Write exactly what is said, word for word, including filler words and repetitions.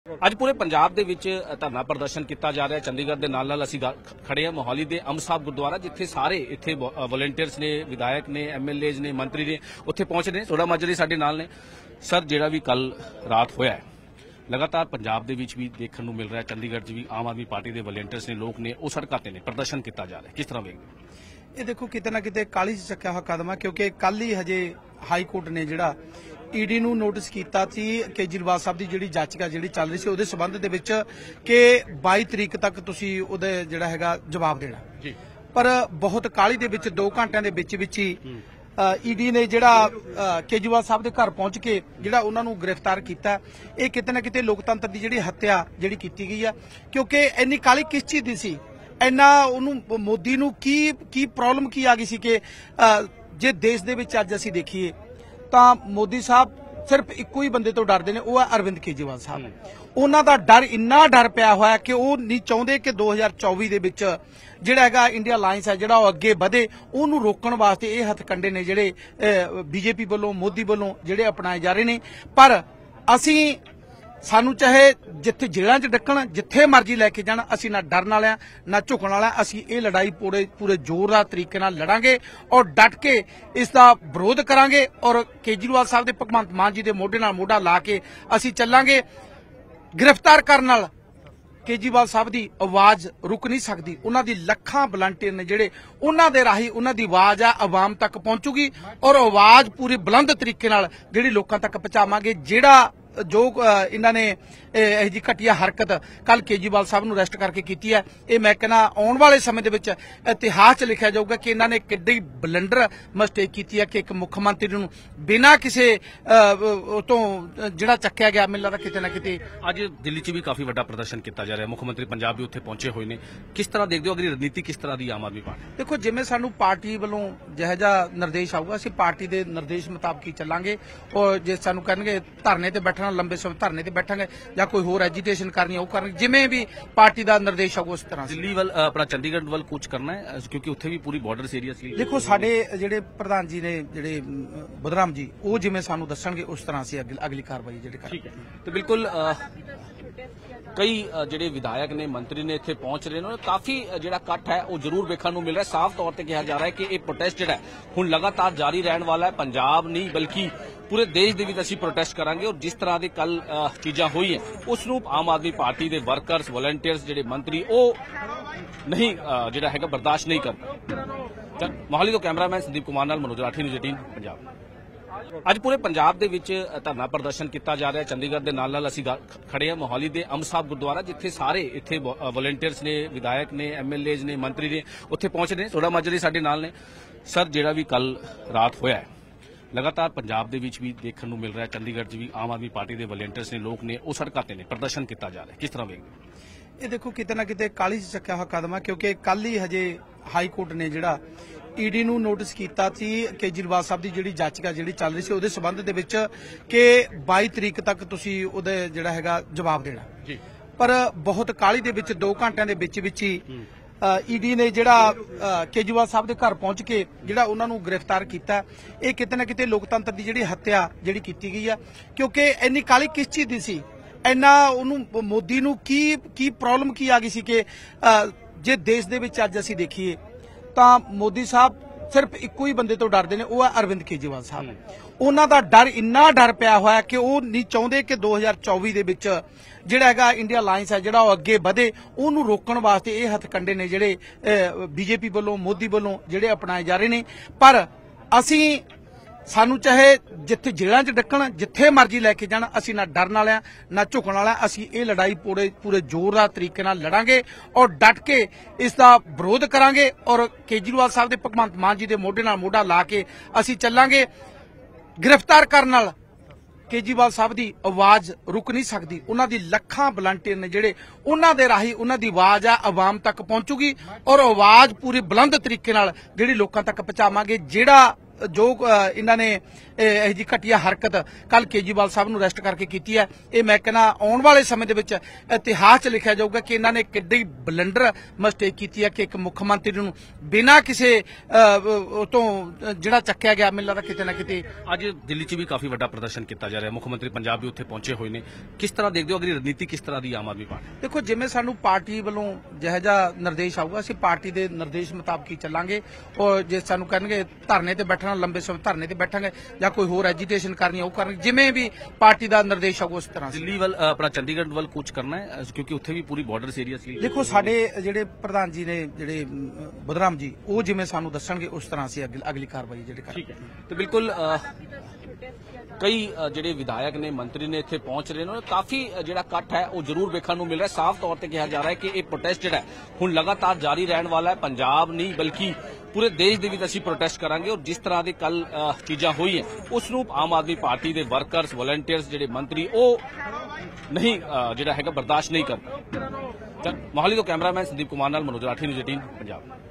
ਅੱਜ ਪੂਰੇ ਪੰਜਾਬ ਦੇ ਵਿੱਚ ਧਰਨਾ ਪ੍ਰਦਰਸ਼ਨ ਕੀਤਾ ਜਾ ਰਿਹਾ ਹੈ। ਚੰਡੀਗੜ੍ਹ ਦੇ ਨਾਲ ਨਾਲ ਅਸੀਂ ਖੜੇ ਹਾਂ ਮੋਹਾਲੀ ਦੇ ਅੰਬ ਸਾਹਿਬ ਗੁਰਦੁਆਰਾ, ਜਿੱਥੇ ਸਾਰੇ ਇੱਥੇ ਵੋਲੰਟੀਅਰਸ ਨੇ, ਵਿਧਾਇਕ ਨੇ, ਐਮਐਲਏਜ਼ ਨੇ, ਮੰਤਰੀ ਨੇ, ਉੱਥੇ ਪਹੁੰਚ ਰਹੇ ਨੇ। ਥੋੜਾ ਮਾਜਰੀ ਸਾਡੇ ਨਾਲ ਨੇ। ਸਰ, ਜਿਹੜਾ ਵੀ ਕੱਲ ਰਾਤ ਹੋਇਆ ਹੈ, ਲਗਾਤਾਰ ਪੰਜਾਬ ਦੇ ਵਿੱਚ ਵੀ ਦੇਖਣ ਨੂੰ ਮਿਲ ਰਿਹਾ, ਚੰਡੀਗੜ੍ਹ 'ਚ ਵੀ ਆਮ ਆਦਮੀ ਪਾਰਟੀ ਦੇ ਵੋਲੰਟੀਅਰਸ ਨੇ, ਲੋਕ ਨੇ, ਉਹ ਸੜਕਾਂ ਤੇ ਨੇ, ਪ੍ਰਦਰਸ਼ਨ ਕੀਤਾ ਜਾ ਰਿਹਾ। ਕਿਸ ਤਰ੍ਹਾਂ ਵੇਖਦੇ? ਇਹ ਦੇਖੋ, ਕਿਤੇ ਨਾ ਕਿਤੇ ਕਾਲੀ 'ਚ ਚੱਕਿਆ ਹੋਇਆ ਕਦਮ ਹੈ, ਕਿਉਂਕਿ ਕੱਲ ਹੀ ਹਜੇ ਹਾਈ ਕੋਰਟ ਨੇ ਜਿਹੜਾ ਈਡੀ ਨੂੰ ਨੋਟਿਸ ਕੀਤਾ ਸੀ ਕੇਜਰੀਵਾਲ ਸਾਹਿਬ ਦੀ ਜਿਹੜੀ ਜਾਚਕਾ ਜਿਹੜੀ ਚੱਲ ਰਹੀ ਸੀ ਉਹਦੇ ਸਬੰਧ ਦੇ ਵਿੱਚ ਕਿ ਬਾਈ ਤਰੀਕ ਤੱਕ ਤੁਸੀਂ ਉਹਦੇ ਜਿਹੜਾ ਹੈਗਾ ਜਵਾਬ ਦੇਣਾ ਜੀ। ਪਰ ਬਹੁਤ ਕਾਲੀ ਦੇ ਵਿੱਚ ਦੋ ਘੰਟਿਆਂ ਦੇ ਵਿੱਚ ਵਿੱਚ ਹੀ ਈਡੀ ਨੇ ਜਿਹੜਾ ਕੇਜਰੀਵਾਲ ਸਾਹਿਬ ਦੇ ਘਰ ਪਹੁੰਚ ਕੇ ਜਿਹੜਾ ਉਹਨਾਂ ਨੂੰ ਗ੍ਰਿਫਤਾਰ ਕੀਤਾ। ਇਹ ਕਿਤੇ ਨਾ ਕਿਤੇ ਲੋਕਤੰਤਰ ਦੀ ਜਿਹੜੀ ਹੱਤਿਆ ਜਿਹੜੀ ਕੀਤੀ ਗਈ ਆ, ਕਿਉਂਕਿ ਇੰਨੀ ਕਾਲੀ ਕਿਸ ਚੀਜ਼ ਦੀ ਸੀ, ਇੰਨਾ ਉਹਨੂੰ ਮੋਦੀ ਨੂੰ ਕੀ ਕੀ ਪ੍ਰੋਬਲਮ ਕੀ ਆ ਗਈ ਸੀ ਕਿ ਜੇ ਦੇਸ਼ ਦੇ ਵਿੱਚ ਅੱਜ ਅਸੀਂ ਦੇਖੀਏ ਤਾਂ ਮੋਦੀ ਸਾਹਿਬ ਸਿਰਫ ਇੱਕੋ ਹੀ ਬੰਦੇ ਤੋਂ ਡਰਦੇ ਨੇ, ਉਹ ਹੈ ਅਰਵਿੰਦ ਕੇਜਰੀਵਾਲ ਸਾਹਿਬ। ਉਹਨਾਂ ਦਾ ਡਰ ਇੰਨਾ ਡਰ ਪਿਆ ਹੋਇਆ ਕਿ ਉਹ ਨਹੀਂ ਚਾਹੁੰਦੇ ਕਿ ਦੋ ਹਜ਼ਾਰ ਚੌਵੀ ਦੇ ਵਿੱਚ ਜਿਹੜਾ ਹੈਗਾ ਇੰਡੀਆ ਅਲਾਇੰਸ ਹੈ ਜਿਹੜਾ ਉਹ ਅੱਗੇ ਵਧੇ। ਉਹਨੂੰ ਰੋਕਣ ਵਾਸਤੇ ਇਹ ਹੱਥਕੰਡੇ ਨੇ ਜਿਹੜੇ ਬੀਜੇਪੀ ਵੱਲੋਂ, ਮੋਦੀ ਵੱਲੋਂ ਜਿਹੜੇ ਅਪਣਾਏ ਜਾ ਰਹੇ ਨੇ। ਪਰ ਅਸੀਂ ਸਾਨੂੰ ਚਾਹੇ ਜਿੱਥੇ ਜੇਲ੍ਹਾਂ 'ਚ ਡੱਕਣ, ਜਿੱਥੇ ਮਰਜ਼ੀ ਲੈ ਕੇ ਜਾਣ, ਅਸੀਂ ਨਾ ਡਰਨ ਵਾਲਿਆਂ ਨਾ ਝੁਕਣ ਵਾਲਿਆਂ। ਅਸੀਂ ਇਹ ਲੜਾਈ ਪੂਰੇ ਪੂਰੇ ਜ਼ੋਰਦਾਰ ਤਰੀਕੇ ਨਾਲ ਲੜਾਂਗੇ ਔਰ ਡਟ ਕੇ ਇਸ ਦਾ ਵਿਰੋਧ ਕਰਾਂਗੇ ਔਰ ਕੇਜਰੀਵਾਲ ਸਾਹਿਬ ਦੇ, ਭਗਵੰਤ ਮਾਨ ਜੀ ਦੇ ਮੋਢੇ ਨਾਲ ਮੋਢਾ ਲਾ ਕੇ ਅਸੀਂ ਚੱਲਾਂਗੇ। ਗ੍ਰਿਫਤਾਰ ਕਰਨ ਨਾਲ ਕੇਜਰੀਵਾਲ ਸਾਹਿਬ ਦੀ ਆਵਾਜ਼ ਰੁਕ ਨਹੀਂ ਸਕਦੀ। ਉਹਨਾਂ ਦੀ ਲੱਖਾਂ ਵਲੰਟੀਅਰ ਨੇ ਜਿਹੜੇ, ਉਹਨਾਂ ਦੇ ਰਾਹੀਂ ਉਹਨਾਂ ਦੀ ਆਵਾਜ਼ ਆ ਆਵਾਮ ਤੱਕ ਪਹੁੰਚੂਗੀ ਔਰ ਆਵਾਜ਼ ਪੂਰੀ ਬੁਲੰਦ ਤਰੀਕੇ ਨਾਲ ਜਿਹੜੀ ਲੋਕਾਂ ਤੱਕ ਪਹੁੰਚਾਵਾਂਗੇ। ਜਿਹੜਾ ਜੋ ਇਹਨਾਂ ਨੇ ਇਹ ਜੀ ਘਟੀਆ ਹਰਕਤ ਕੱਲ ਕੇਜਰੀਵਾਲ ਸਾਹਿਬ ਨੂੰ ਅਰੈਸਟ ਕਰਕੇ ਕੀਤੀ ਹੈ, ਇਹ ਮੈਂ ਕਹਿੰਦਾ ਆਉਣ ਵਾਲੇ ਸਮੇਂ ਦੇ ਵਿੱਚ ਇਤਿਹਾਸ 'ਚ ਲਿਖਿਆ ਜਾਊਗਾ ਕਿ ਇਹਨਾਂ ਨੇ ਕਿੱਡੀ ਬਲੰਡਰ ਮਿਸਟੇਕ ਕੀਤੀ ਹੈ ਕਿ ਇੱਕ ਮੁੱਖ ਮੰਤਰੀ ਨੂੰ ਬਿਨਾਂ ਕਿਸੇ ਤੋਂ ਜਿਹੜਾ ਚੱਕਿਆ ਗਿਆ। ਮੈਨੂੰ ਲੱਗਦਾ ਕਿਤੇ ਨਾ ਕਿਤੇ ਅੱਜ ਦਿੱਲੀ 'ਚ ਵੀ ਕਾਫੀ ਵੱਡਾ ਪ੍ਰਦਰਸ਼ਨ ਕੀਤਾ ਜਾ ਰਿਹਾ, ਮੁੱਖ ਮੰਤਰੀ ਪੰਜਾਬ ਵੀ ਉੱਥੇ ਪਹੁੰਚੇ ਹੋਏ ਨੇ। ਕਿਸ ਤਰ੍ਹਾਂ ਦੇਖਦੇ ਹੋ, ਅਗਲੀ ਰਣਨੀਤੀ ਕਿਸ ਤਰ੍ਹਾਂ ਦੀ ਆਮ ਆਦਮੀ ਪਾਰਟੀ? ਦੇਖੋ, ਜਿਵੇਂ ਸਾਨੂੰ ਪਾਰਟੀ ਵੱਲੋਂ ਜਿਹੋ ਜਿਹਾ ਨਿਰਦੇਸ਼ ਆਊਗਾ ਅਸੀਂ ਪਾਰਟੀ ਦੇ ਨਿਰਦੇਸ਼ ਮੁਤਾਬਕ ਹੀ ਚੱਲਾਂਗੇ। ਔਰ ਜੇ ਸਾਨੂੰ ਕਹਿਣਗੇ ਧਰਨੇ ਤੇ ਬੈਠਣਾ, ਲੰਬੇ ਸਮੇਂ ਧਰਨੇ ਤੇ ਬੈਠਾਂਗੇ ਜਾਂ ਕੋਈ ਹੋਰ ਐਜੀਟੇਸ਼ਨ ਕਰਨੀ ਉਹ ਕਰਾਂਗੇ, ਜਿਵੇਂ ਵੀ ਪਾਰਟੀ ਦਾ ਨਿਰਦੇਸ਼ ਆਊਗਾ ਉਸ ਤਰ੍ਹਾਂ। ਦਿੱਲੀ ਵੱਲ, ਆਪਣਾ ਚੰਡੀਗੜ੍ਹ ਵੱਲ ਕੂਚ ਕਰਨਾ ਹੈ ਕਿਉਂਕਿ ਉੱਥੇ ਵੀ ਪੂਰੀ ਬਾਰਡਰ ਏਰੀਆ ਸੀ। ਦੇਖੋ, ਸਾਡੇ ਜਿਹੜੇ ਪ੍ਰਧਾਨ ਜੀ ਨੇ ਜਿਹੜੇ ਬੁੱਧਰਾਮ ਜੀ, ਉਹ ਜਿਵੇਂ ਸਾਨੂੰ ਦੱਸਣਗੇ ਉਸ ਤਰ੍ਹਾਂ ਅਸੀਂ ਅਗਲੀ ਕਾਰਵਾਈ ਜਿਹੜੀ ਕਰਾਂਗੇ। ਤੇ ਬਿਲਕੁਲ ਕਈ ਜਿਹੜੇ ਵਿਧਾਇਕ ਨੇ, ਮੰਤਰੀ ਨੇ ਇੱਥੇ ਪਹੁੰਚ ਰਹੇ ਨੇ। ਕਾਫੀ ਜਿਹੜਾ ਇਕੱਠ ਹੈ ਉਹ ਜ਼ਰੂਰ ਵੇਖਣ ਨੂੰ ਮਿਲ ਰਿਹਾ। ਸਾਫ਼ ਤੌਰ ਤੇ ਕਿਹਾ ਜਾ ਰਿਹਾ ਹੈ ਕਿ ਇਹ ਪ੍ਰੋਟੈਸਟ ਜਿਹੜਾ ਹੁਣ ਲਗਾਤਾਰ ਜਾਰੀ ਰਹਿਣ ਵਾਲਾ ਹੈ। ਪੰਜਾਬ ਨਹੀਂ ਬਲਕਿ ਪੂਰੇ ਦੇਸ਼ ਦੇ ਵਿੱਚ ਅਸੀਂ ਪ੍ਰੋਟੈਸਟ ਕਰਾਂਗੇ ਔਰ ਜਿਸ ਤਰ੍ਹਾਂ ਦੀ ਕੱਲ ਚੀਜ਼ਾਂ ਹੋਈਆਂ ਉਸ ਨੂੰ ਆਮ ਆਦਮੀ ਪਾਰਟੀ ਦੇ ਵਰਕਰਸ, ਵੋਲੰਟੀਅਰਸ, ਜਿਹੜੇ ਮੰਤਰੀ, ਉਹ ਨਹੀਂ ਜਿਹੜਾ ਹੈਗਾ ਬਰਦਾਸ਼ਤ ਨਹੀਂ ਕਰਦੇ। ਮੋਹਾਲੀ ਤੋਂ ਕੈਮਰਾਮੈਨ ਸੰਦੀਪ ਕੁਮਾਰ ਨਾਲ ਮਨੋਜ ਰਾਠੀ, ਨਿਊਜ਼ ਅਠਾਰਾਂ ਪੰਜਾਬ। ਅੱਜ ਪੂਰੇ ਪੰਜਾਬ ਦੇ ਵਿੱਚ ਧਰਨਾ ਪ੍ਰਦਰਸ਼ਨ ਕੀਤਾ ਜਾ ਰਿਹਾ ਹੈ। ਚੰਡੀਗੜ੍ਹ ਦੇ ਨਾਲ ਨਾਲ ਅਸੀਂ ਖੜੇ ਹਾਂ ਮੋਹਾਲੀ ਦੇ ਅੰਬ ਸਾਹਿਬ ਗੁਰਦੁਆਰਾ, ਜਿੱਥੇ ਸਾਰੇ ਇੱਥੇ ਵੋਲੰਟੀਅਰਸ ਨੇ, ਵਿਧਾਇਕ ਨੇ, ਐਮਐਲਏਜ਼ ਨੇ, ਮੰਤਰੀ ਨੇ, ਉੱਥੇ ਪਹੁੰਚ ਰਹੇ ਨੇ। ਥੋੜਾ ਮਾਜਰੀ ਸਾਡੇ ਨਾਲ ਨੇ। ਸਰ, ਜਿਹੜਾ ਵੀ ਕੱਲ ਰਾਤ ਹੋਇਆ ਹੈ, ਲਗਾਤਾਰ ਪੰਜਾਬ ਦੇ ਵਿੱਚ ਵੀ ਦੇਖਣ ਨੂੰ ਮਿਲ ਰਿਹਾ, ਚੰਡੀਗੜ੍ਹ 'ਚ ਵੀ ਆਮ ਆਦਮੀ ਪਾਰਟੀ ਦੇ ਵੋਲੰਟੀਅਰਸ ਨੇ, ਲੋਕ ਨੇ, ਉਹ ਸੜਕਾਂ ਤੇ ਨੇ, ਪ੍ਰਦਰਸ਼ਨ ਕੀਤਾ ਜਾ ਰਿਹਾ। ਕਿਸ ਤਰ੍ਹਾਂ ਵੇਖਦੇ? ਇਹ ਦੇਖੋ, ਕਿਤੇ ਨਾ ਕਿਤੇ ਕਾਲੀ 'ਚ ਚੱਕਿਆ ਹੋਇਆ ਕਦਮ ਹੈ, ਕਿਉਂਕਿ ਕੱਲ ਹੀ ਹਜੇ ਹਾਈ ਕੋਰਟ ਨੇ ਜਿਹੜਾ ਈਡੀ ਨੂੰ ਨੋਟਿਸ ਕੀਤਾ ਸੀ ਕੇਜਰੀਵਾਲ ਸਾਹਿਬ ਦੀ ਜਿਹੜੀ ਜਾਚਕਾ ਜਿਹੜੀ ਚੱਲ ਰਹੀ ਸੀ ਉਹਦੇ ਸਬੰਧ ਦੇ ਵਿੱਚ ਕਿ ਬਾਈ ਤਰੀਕ ਤੱਕ ਤੁਸੀਂ ਉਹਦੇ ਜਿਹੜਾ ਹੈਗਾ ਜਵਾਬ ਦੇਣਾ ਜੀ। ਪਰ ਬਹੁਤ ਕਾਲੀ ਦੇ ਵਿੱਚ ਦੋ ਘੰਟਿਆਂ ਦੇ ਵਿੱਚ ਵਿੱਚ ਹੀ ਈਡੀ ਨੇ ਜਿਹੜਾ ਕੇਜਰੀਵਾਲ ਸਾਹਿਬ ਦੇ ਘਰ ਪਹੁੰਚ ਕੇ ਜਿਹੜਾ ਉਹਨਾਂ ਨੂੰ ਗ੍ਰਿਫਤਾਰ ਕੀਤਾ। ਇਹ ਕਿਤੇ ਨਾ ਕਿਤੇ ਲੋਕਤੰਤਰ ਦੀ ਜਿਹੜੀ ਹੱਤਿਆ ਜਿਹੜੀ ਕੀਤੀ ਗਈ ਆ, ਕਿਉਂਕਿ ਇੰਨੀ ਕਾਲੀ ਕਿਸ ਚੀਜ਼ ਦੀ ਸੀ, ਇੰਨਾ ਉਹਨੂੰ ਮੋਦੀ ਨੂੰ ਕੀ ਕੀ ਪ੍ਰੋਬਲਮ ਕੀ ਆ ਗਈ ਸੀ ਕਿ ਜੇ ਦੇਸ਼ ਦੇ ਵਿੱਚ ਅੱਜ ਅਸੀਂ ਦੇਖੀਏ ਤਾਂ ਮੋਦੀ ਸਾਹਿਬ ਸਿਰਫ ਇੱਕੋ ਹੀ ਬੰਦੇ ਤੋਂ ਡਰਦੇ ਨੇ, ਉਹ ਹੈ ਅਰਵਿੰਦ ਕੇਜਰੀਵਾਲ ਸਾਹਿਬ। ਉਹਨਾਂ ਦਾ ਡਰ ਇੰਨਾ ਡਰ ਪਿਆ ਹੋਇਆ ਕਿ ਉਹ ਨਹੀਂ ਚਾਹੁੰਦੇ ਕਿ ਦੋ ਹਜ਼ਾਰ ਚੌਵੀ ਦੇ ਵਿੱਚ ਜਿਹੜਾ ਹੈਗਾ ਇੰਡੀਆ ਅਲਾਇੰਸ ਹੈ ਜਿਹੜਾ ਉਹ ਅੱਗੇ ਵਧੇ। ਉਹਨੂੰ ਰੋਕਣ ਵਾਸਤੇ ਇਹ ਹੱਥਕੰਡੇ ਨੇ ਜਿਹੜੇ ਬੀਜੇਪੀ ਵੱਲੋਂ, ਮੋਦੀ ਵੱਲੋਂ ਜਿਹੜੇ ਅਪਣਾਏ ਜਾ ਰਹੇ ਨੇ। ਪਰ ਅਸੀਂ ਸਾਨੂੰ ਚਾਹੇ ਜਿੱਥੇ ਜੇਲ੍ਹਾਂ 'ਚ ਡੱਕਣ, ਜਿੱਥੇ ਮਰਜ਼ੀ ਲੈ ਕੇ ਜਾਣ, ਅਸੀਂ ਨਾ ਡਰਨ ਵਾਲਿਆਂ ਨਾ ਝੁਕਣ ਵਾਲਿਆਂ। ਅਸੀਂ ਇਹ ਲੜਾਈ ਪੂਰੇ ਪੂਰੇ ਜ਼ੋਰਦਾਰ ਤਰੀਕੇ ਨਾਲ ਲੜਾਂਗੇ ਔਰ ਡਟ ਕੇ ਇਸ ਦਾ ਵਿਰੋਧ ਕਰਾਂਗੇ ਔਰ ਕੇਜਰੀਵਾਲ ਸਾਹਿਬ ਦੇ, ਭਗਵੰਤ ਮਾਨ ਜੀ ਦੇ ਮੋਢੇ ਨਾਲ ਮੋਢਾ ਲਾ ਕੇ ਅਸੀਂ ਚੱਲਾਂਗੇ। ਗ੍ਰਿਫਤਾਰ ਕਰਨ ਨਾਲ ਕੇਜਰੀਵਾਲ ਸਾਹਿਬ ਦੀ ਆਵਾਜ਼ ਰੁਕ ਨਹੀਂ ਸਕਦੀ। ਉਹਨਾਂ ਦੀ ਲੱਖਾਂ ਵਲੰਟੀਅਰ ਨੇ ਜਿਹੜੇ, ਉਹਨਾਂ ਦੇ ਰਾਹੀਂ ਉਹਨਾਂ ਦੀ ਆਵਾਜ਼ ਆ ਆਵਾਮ ਤੱਕ ਪਹੁੰਚੂਗੀ ਔਰ ਆਵਾਜ਼ ਪੂਰੀ ਬੁਲੰਦ ਤਰੀਕੇ ਨਾਲ ਜਿਹੜੀ ਲੋਕਾਂ ਤੱਕ ਪਹੁੰਚਾਵਾਂਗੇ। ਜਿਹੜਾ ਜੋ ਅ, ਇਹਨਾਂ ਨੇ ਇਹ ਇਹੋ ਜਿਹੀ ਘਟੀਆ ਹਰਕਤ ਕੱਲ ਕੇਜਰੀਵਾਲ ਸਾਹਿਬ ਨੂੰ ਅਰੈਸਟ ਕਰਕੇ ਕੀਤੀ ਹੈ, ਇਹ ਮੈਂ ਕਹਿੰਦਾ ਆਉਣ ਵਾਲੇ ਸਮੇਂ ਦੇ ਵਿੱਚ ਇਤਿਹਾਸ 'ਚ ਲਿਖਿਆ ਜਾਊਗਾ ਕਿ ਇਹਨਾਂ ਨੇ ਕਿੱਡੀ ਬਲੰਡਰ ਮਿਸਟੇਕ ਕੀਤੀ ਹੈ ਕਿ ਇੱਕ ਮੁੱਖ ਮੰਤਰੀ ਨੂੰ ਬਿਨਾਂ ਕਿਸੇ ਅ, ਉਹ ਤੋਂ ਜਿਹੜਾ ਚੱਕਿਆ ਗਿਆ, ਮੈਨੂੰ ਲੱਗਦਾ ਕਿਤੇ ਨਾ ਕਿਤੇ ਅੱਜ ਦਿੱਲੀ 'ਚ ਵੀ ਕਾਫੀ ਵੱਡਾ ਪ੍ਰਦਰਸ਼ਨ ਕੀਤਾ ਜਾ ਰਿਹਾ, ਮੁੱਖ ਮੰਤਰੀ ਪੰਜਾਬ ਵੀ ਉੱਥੇ ਪਹੁੰਚੇ ਹੋਏ ਨੇ। ਕਿਸ ਤਰ੍ਹਾਂ ਦੇਖਦੇ ਹੋ ਅਗਲੀ ਰਣਨੀਤੀ ਕਿਸ ਤਰ੍ਹਾਂ ਦੀ ਆਮ ਆਦਮੀ ਪਾਰਟੀ? ਦੇਖੋ, ਜਿਵੇਂ ਸਾਨੂੰ ਪਾਰਟੀ ਵੱਲੋਂ ਜਿਹੋ ਜਿਹਾ ਨਿਰਦੇਸ਼ ਆਊਗਾ ਅਸੀਂ ਪਾਰਟੀ ਦੇ ਨਿਰਦੇਸ਼ ਮੁਤਾਬਕ ਹੀ ਚੱਲਾਂਗੇ। ਔਰ ਜੇ ਸਾਨੂੰ ਕਹਿਣਗੇ ਧਰਨੇ ਤੇ ਬੈਠਣਾ, ਲੰਬੇ ਸਮੇਂ ਧਰਨੇ ਤੇ ਬੈਠਾਂਗੇ ਜਾਂ ਕੋਈ ਹੋਰ ਐਜੀਟੇਸ਼ਨ ਕਰਨੀ ਆ ਉਹ ਕਰਾਂਗੇ, ਜਿਵੇਂ ਵੀ ਪਾਰਟੀ ਦਾ ਨਿਰਦੇਸ਼ ਆਊਗਾ ਉਸ ਤਰ੍ਹਾਂ। ਦਿੱਲੀ ਵੱਲ ਅ, ਆਪਣਾ ਚੰਡੀਗੜ੍ਹ ਵੱਲ ਕੂਚ ਕਰਨਾ ਹੈ ਅ, ਕਿਉਂਕਿ ਉੱਥੇ ਵੀ ਪੂਰੀ ਬਾਰਡਰ ਏਰੀਆ ਸੀ। ਦੇਖੋ, ਸਾਡੇ ਜਿਹੜੇ ਪ੍ਰਧਾਨ ਜੀ ਨੇ ਜਿਹੜੇ ਅਮ, ਬੁੱਧਰਾਮ ਜੀ, ਉਹ ਜਿਵੇਂ ਸਾਨੂੰ ਦੱਸਣਗੇ ਉਸ ਤਰ੍ਹਾਂ ਅਸੀਂ ਅਗਲੀ ਅਗਲੀ ਕਾਰਵਾਈ ਜਿਹੜੇ ਕਰਾਂਗੇ। ਠੀਕ ਹੈ, ਤੇ ਬਿਲਕੁਲ ਅ, ਕਈ ਅ, ਜਿਹੜੇ ਵਿਧਾਇਕ ਨੇ, ਮੰਤਰੀ ਨੇ ਇੱਥੇ ਪਹੁੰਚ ਰਹੇ ਨੇ, ਕਾਫੀ ਅ, ਜਿਹੜਾ ਇਕੱਠ ਹੈ ਉਹ ਜ਼ਰੂਰ ਵੇਖਣ ਨੂੰ ਮਿਲ ਰਿਹਾ। ਸਾਫ਼ ਤੌਰ ਤੇ ਕਿਹਾ ਜਾ ਰਿਹਾ ਹੈ ਕਿ ਇਹ ਪ੍ਰੋਟੈਸਟ ਜਿਹੜਾ ਹੈ ਹੁਣ ਲਗਾਤਾਰ ਜਾਰੀ ਰਹਿਣ ਵਾਲਾ ਹੈ। ਪੰਜਾਬ ਨਹੀਂ ਬਲਕਿ ਪੂਰੇ ਦੇਸ਼ ਦੇ ਵਿੱਚ ਅਸੀਂ ਪ੍ਰੋਟੈਸਟ ਕਰਾਂਗੇ ਔਰ ਜਿਸ ਤਰ੍ਹਾਂ ਦੀ ਕੱਲ ਚੀਜ਼ਾਂ ਹੋਈਆਂ ਉਸ ਨੂੰ ਆਮ ਆਦਮੀ ਪਾਰਟੀ ਦੇ ਵਰਕਰਸ, ਵਲੰਟੀਅਰਸ, ਜਿਹੜੇ ਮੰਤਰੀ ਉਹ ਨਹੀਂ ਅ, ਜਿਹੜਾ ਹੈਗਾ ਬਰਦਾਸ਼ਤ ਨਹੀਂ ਕਰਦੇ। ਮੋਹਾਲੀ ਤੋਂ ਕੈਮਰਾਮੈਨ ਸੰਦੀਪ ਕੁਮਾਰ ਨਾਲ ਮਨੋਜ ਰਾਠੀ, ਨਿਊਜ਼ ਅਠਾਰਾਂ ਪੰਜਾਬ।